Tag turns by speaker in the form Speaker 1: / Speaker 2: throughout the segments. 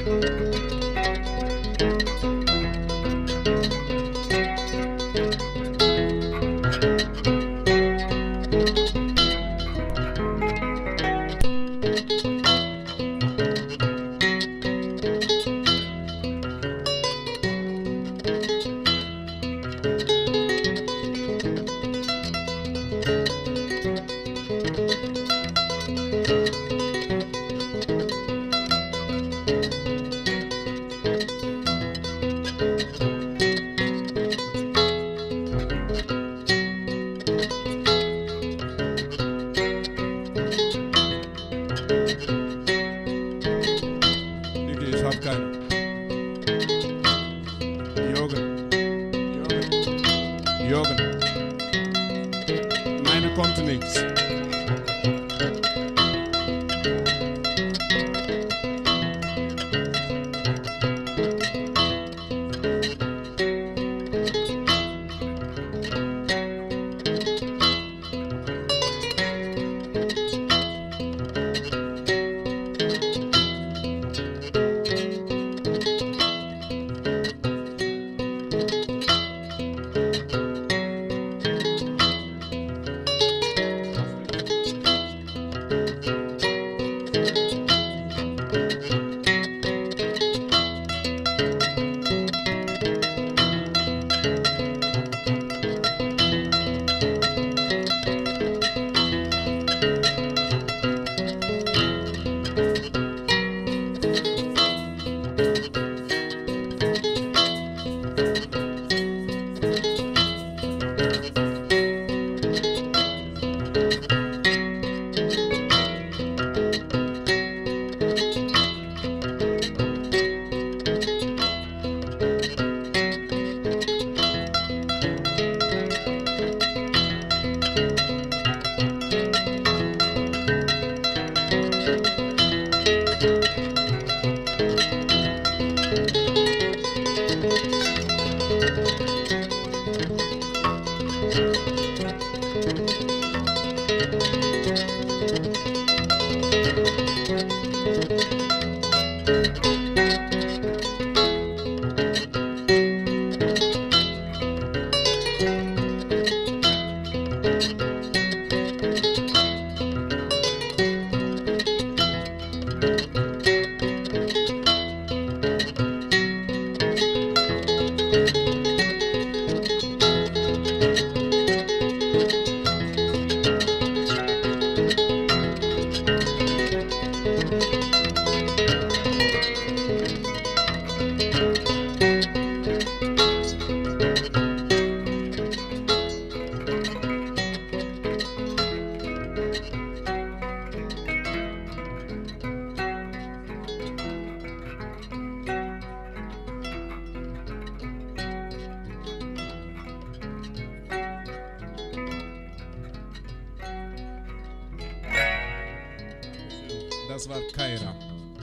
Speaker 1: Das war Kaira.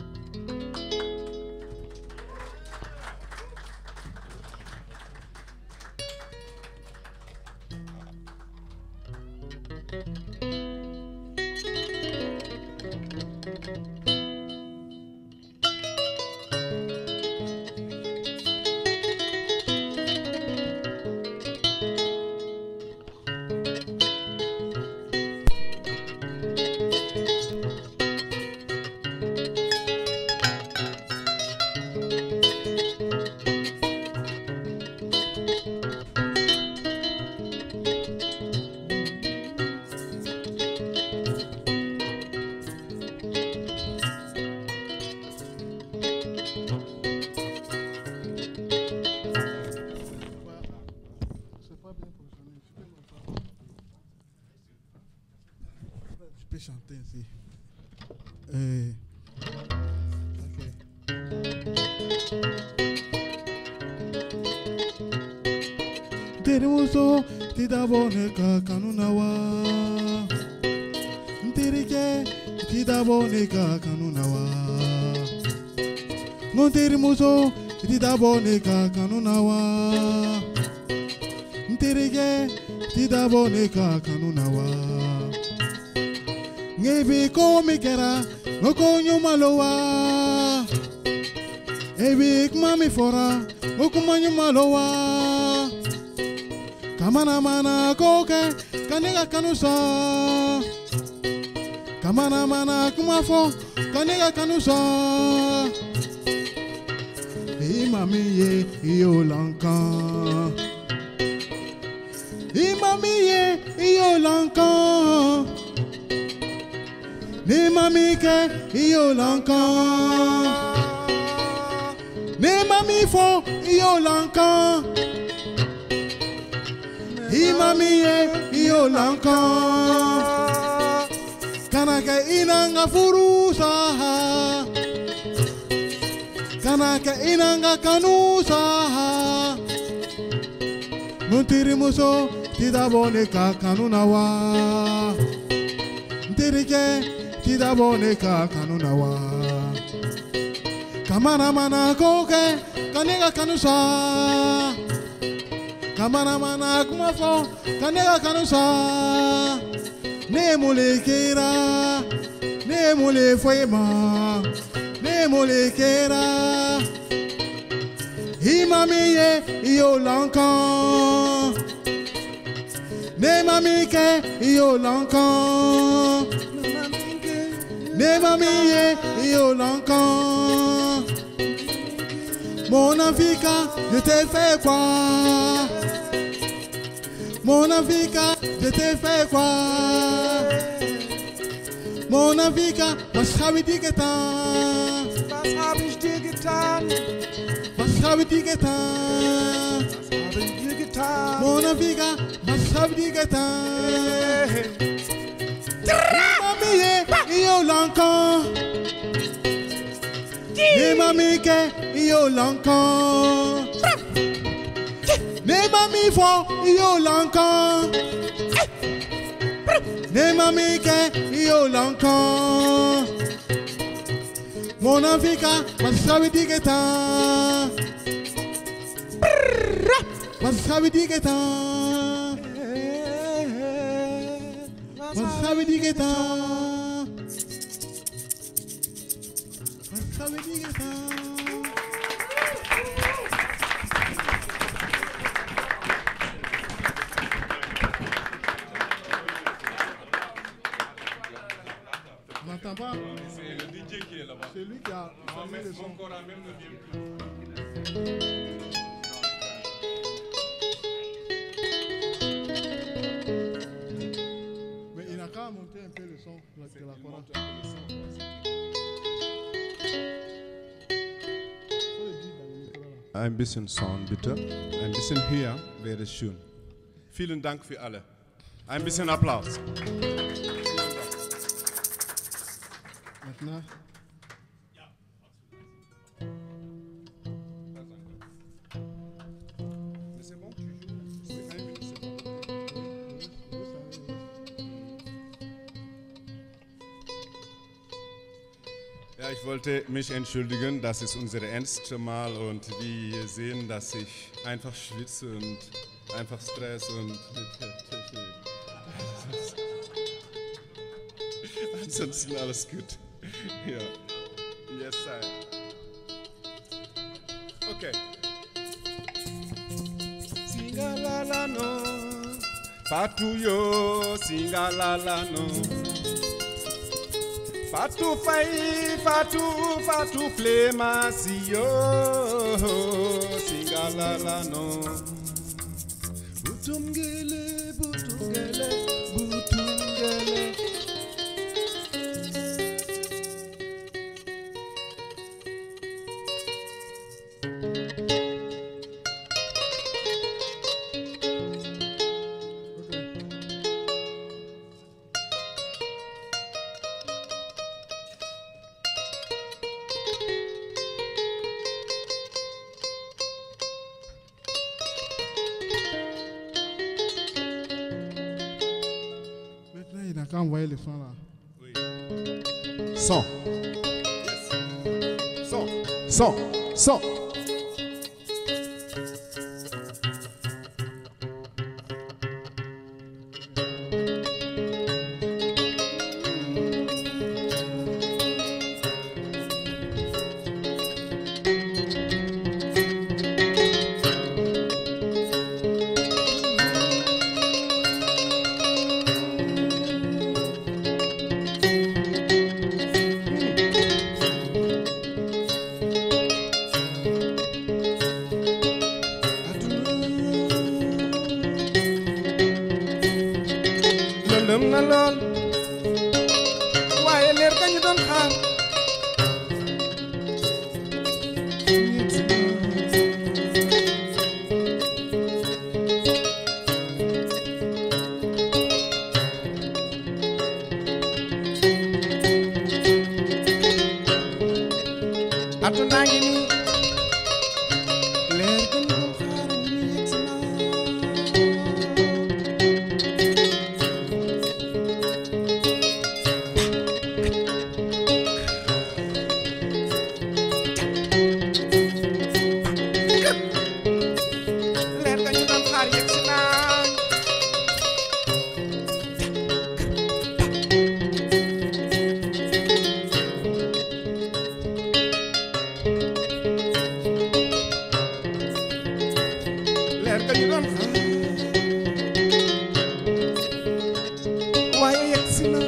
Speaker 2: Chanter ainsi. Terimuso tidabone ka kanunawa. Ntirike tidabone ka kanunawa. No terimuso tidabone ka kanunawa. Ntirike tidabone ka kanunawa. Ngebi komi kera, noko nyumalowa. Ebik mami fora, okumanyu malowa. Kamana mana koke, kaniga kanusa. Kamana mana kumafo, kaniga kanusa. Imami ye yolankan. Imami ye yolankan. Ni mami ke yolankan. Ni mami fo yolankan. Imami ye yolankan. Kanaka inanga furusa. Kanaka inanga kanusa. Muntiri muso tidabone ka kanunawa. Ntirike tidabone ka kanunawa. Kamana mana koke kaniga kanusa. Kamana mana kumafo kaniga kanusa. Ne mule kera, ne mule foyema, ne mule kera. Imami ye yolankan. Ne mami ke yolankan. Ne mami ye yolankan. Mon Africa, je t'ai fait quoi? Mon Africa, je t'ai fait quoi? Mon Africa, was habe ich dir getan?
Speaker 1: Was habe ich dir getan?
Speaker 2: Was habe ich dir getan?
Speaker 1: Was habe ich dir getan?
Speaker 2: Mon Africa, was habe ich dir getan? Mami ye yolankan. Ne mami ke yolankan. Ne mami fo yolankan. Ne mami ke yolankan. Mon Africa, was habe ich dir getan? Was habe ich dir getan? Was habe ich dir getan? Was habe ich dir getan? On n'entend pas.
Speaker 3: C'est le DJ qui est là-bas.
Speaker 2: C'est lui qui a fermé le son.
Speaker 3: Son corps à même ne vient plus.
Speaker 2: Mais il a qu'à monter un peu le son de la chorale.
Speaker 3: Ein bisschen Sound bitte. Ein bisschen höher wäre schön. Vielen Dank für alle. Ein bisschen Applaus.
Speaker 2: Maintenant.
Speaker 3: C'est bon, tu joues. Oui, 1 minute, c'est bon. Ja, ich wollte mich entschuldigen, das ist unser erstes Mal und wir sehen, dass ich einfach schwitze und einfach Stress und mit der Technik. Ansonsten alles gut. Ja. Yes, sir. Okay. Singalala no, Fatou yo, singalala no. Fatou Faye, Fatou Flemasi yo, singalala no. Butungele, butungele, butungele.
Speaker 2: Maintenant, il n'a qu'à envoyer le son là.
Speaker 3: Oui.
Speaker 4: Son,
Speaker 3: Yes. Son.
Speaker 4: son, son.
Speaker 1: na lool waaye leer ga ñu doon xaar aduna ngi nii leer ga ñu doon xaar ñu yegsi na leer ga ñu doon xaar yegsi na leer ga ñu doon xaar waaye yegsi na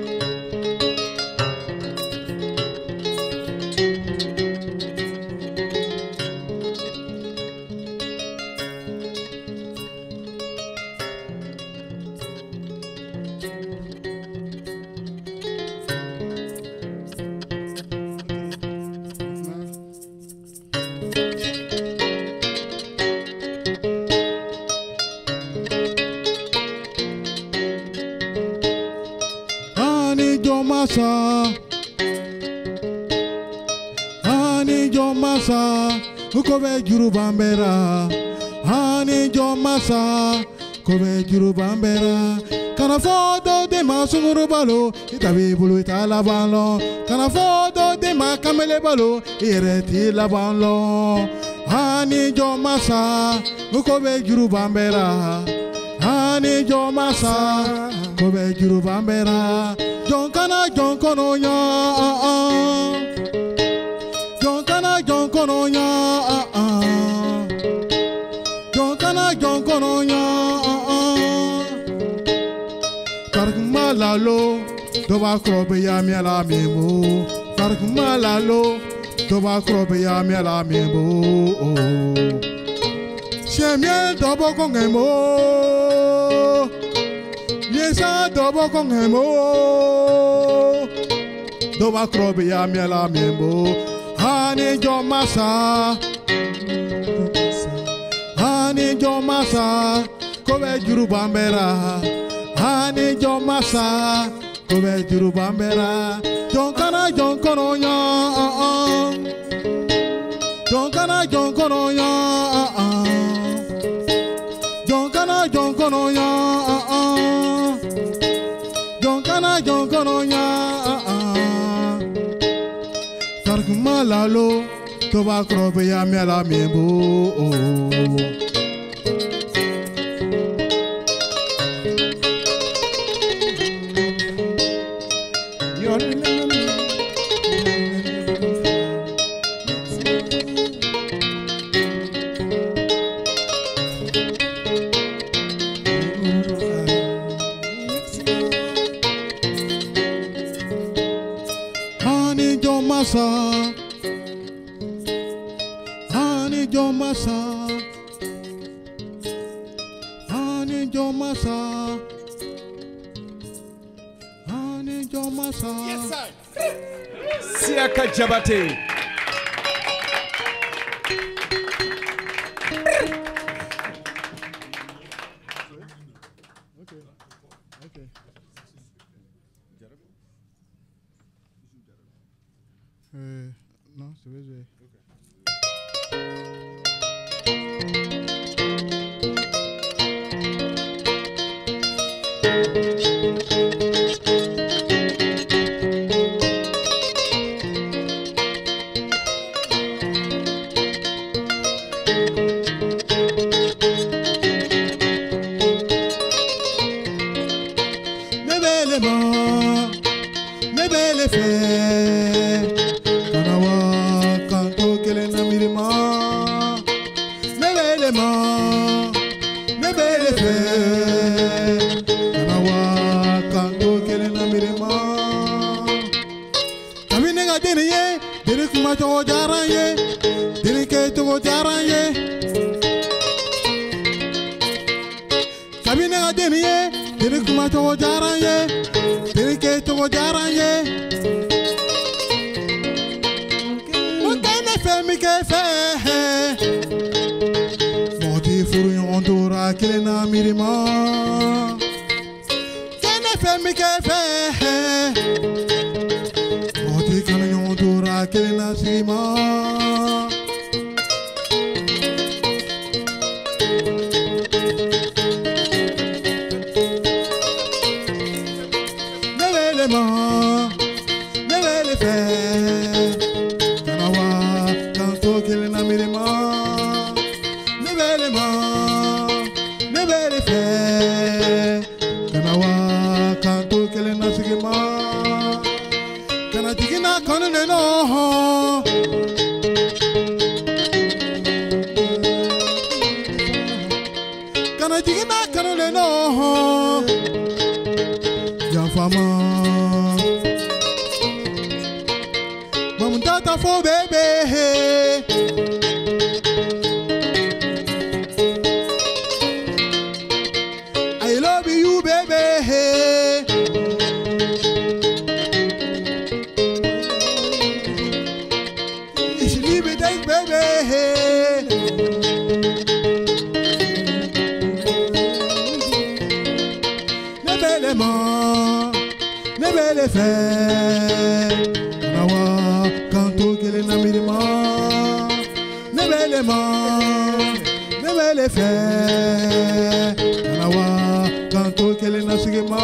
Speaker 2: Hani Jomasa, Ukobe Jurubambera. Hani Jomasa, Kobe Jurubambera. Kanafodo de Masunguru Balo, Itabi Bulu Italabalo. Kanafodo de Makamele Balo, Ireti Labalo. Hani Jomasa, Ukobe Jurubambera. Hani Jomasa, Kobe Jurubambera. Jonkana Jonkono ya Jonkana Jonkono ya Jonkana Jonkono ya Karkumalalo Doba krobe ya miala memo Karkumalalo Doba krobe ya miala memo Shemye dobo kongemo Yesa dobo kongemo Doba krobe ya miala memo Hani Jomasa Hani Jomasa Kobe Jurubambera Hani Jomasa Kobe Jurubambera Jonkana Jonkono ya Jonkana Jonkono ya Jonkana Jonkono ya Jonkana Jonkono ya Karkumalalo Toba krobe ya miala mebo Hani Jomasa Hani Jomasa Hani Jomasa Hani Jomasa
Speaker 1: Yes sir Siaka Jabate
Speaker 2: Non, c'est vrai. Tiri kuma togo jaranye, tiri ke togo jaranye. Mutane fe mi ke fe. Moti furu yondora kilena mirima. Kene fe mi ke fe. Moti kanu yondora kilena sima. Nebele fe, kanawa kanto kilena mirima. Nebele fe, kanawa kanto kilena sigima. Kana tigina kono no. Kana tigina kono no. Fama, mama tata for baby. I love you, baby. If you leave me, that baby. Nebele fe, nawa kanto kilena mirima. Nebele fe, nawa kanto kilena sigima.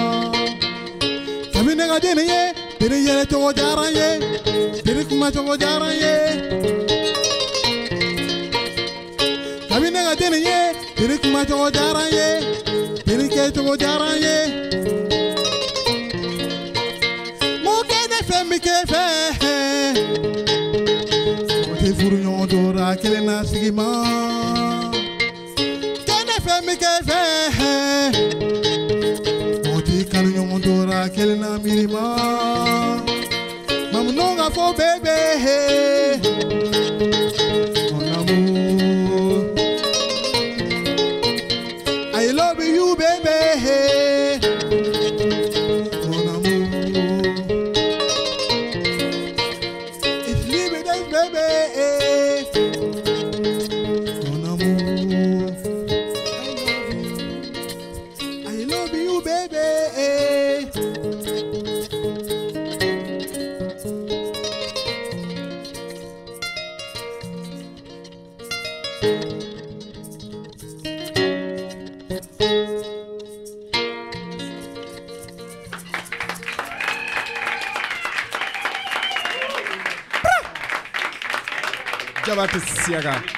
Speaker 2: Kabine ga deniye, tiri yere togo jaranye, tiri kuma togo jaranye. Kabine ga deniye, tiri kuma togo jaranye, tiri ke togo jaranye. Mi ke fe, moti furu yondora kilena sigima. Kene fe mi ke fe, moti kanu yondora kilena mirima. Mamu nonga fo bebe, mon amour. I love you, baby.
Speaker 1: Jabate Siaga.